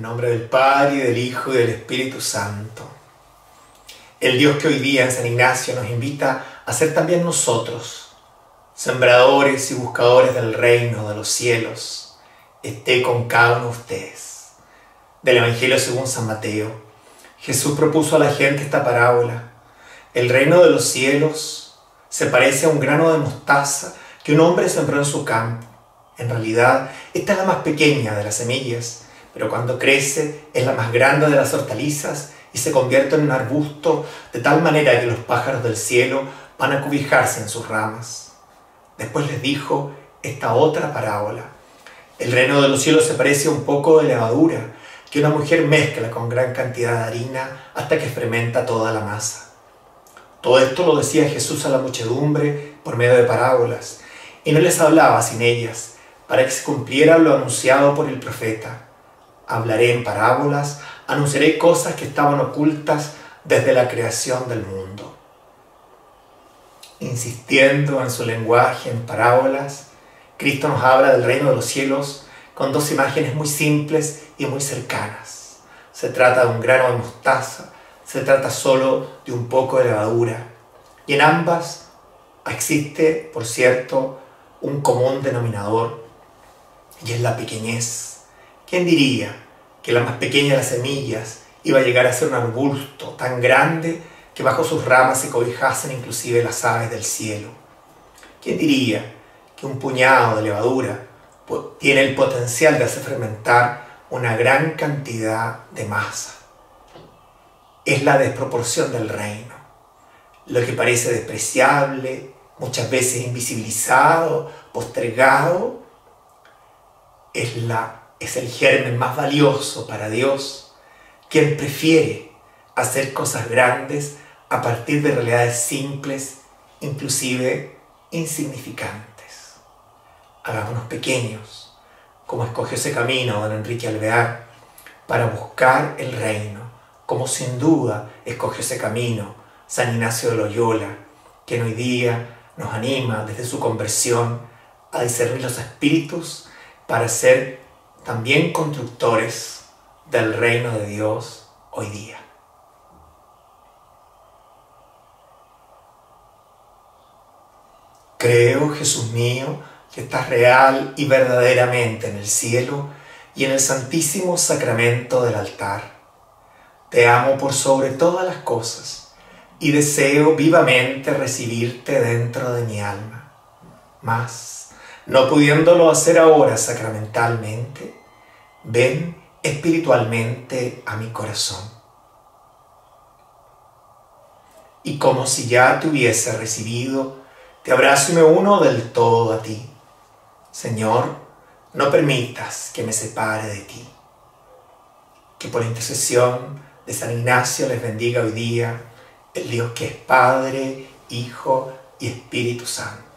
nombre del Padre, y del Hijo, y del Espíritu Santo. El Dios que hoy día en San Ignacio nos invita a ser también nosotros, sembradores y buscadores del reino de los cielos, esté con cada uno de ustedes. Del Evangelio según San Mateo, Jesús propuso a la gente esta parábola. El reino de los cielos se parece a un grano de mostaza que un hombre sembró en su campo. En realidad, esta es la más pequeña de las semillas, pero cuando crece es la más grande de las hortalizas y se convierte en un arbusto de tal manera que los pájaros del cielo van a cobijarse en sus ramas. Después les dijo esta otra parábola. El reino de los cielos se parece a un poco de levadura que una mujer mezcla con gran cantidad de harina hasta que fermenta toda la masa. Todo esto lo decía Jesús a la muchedumbre por medio de parábolas, y no les hablaba sin ellas, para que se cumpliera lo anunciado por el profeta. Hablaré en parábolas, anunciaré cosas que estaban ocultas desde la creación del mundo. Insistiendo en su lenguaje en parábolas, Cristo nos habla del reino de los cielos con dos imágenes muy simples y muy cercanas. Se trata de un grano de mostaza, se trata solo de un poco de levadura. Y en ambas existe, por cierto, un común denominador, y es la pequeñez. ¿Quién diría que la más pequeña de las semillas iba a llegar a ser un arbusto tan grande que bajo sus ramas se cobijasen inclusive las aves del cielo? ¿Quién diría que un puñado de levadura tiene el potencial de hacer fermentar una gran cantidad de masa? Es la desproporción del reino. Lo que parece despreciable, muchas veces invisibilizado, postergado, es el germen más valioso para Dios, quien prefiere hacer cosas grandes a partir de realidades simples, inclusive insignificantes. Hagámonos pequeños, como escogió ese camino don Enrique Alvear, para buscar el reino, como sin duda escogió ese camino San Ignacio de Loyola, que hoy día nos anima desde su conversión a discernir los espíritus para ser también constructores del reino de Dios hoy día. Creo, Jesús mío, que estás real y verdaderamente en el cielo y en el santísimo sacramento del altar. Te amo por sobre todas las cosas y deseo vivamente recibirte dentro de mi alma. Mas, no pudiéndolo hacer ahora sacramentalmente, ven espiritualmente a mi corazón. Y como si ya te hubiese recibido, te abrazo y me uno del todo a ti. Señor, no permitas que me separe de ti. Que por intercesión de San Ignacio les bendiga hoy día el Dios que es Padre, Hijo y Espíritu Santo.